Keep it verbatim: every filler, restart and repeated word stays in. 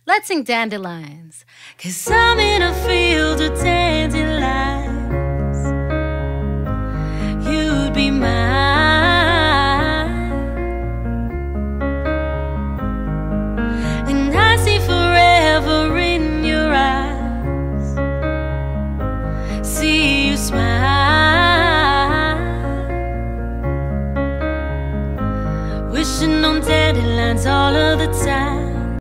Let's sing Dandelions. 'Cause I'm in a field of dandelions. You'd be mine. And I see forever in your eyes. See you smile. Wishing on dandelions all of the time.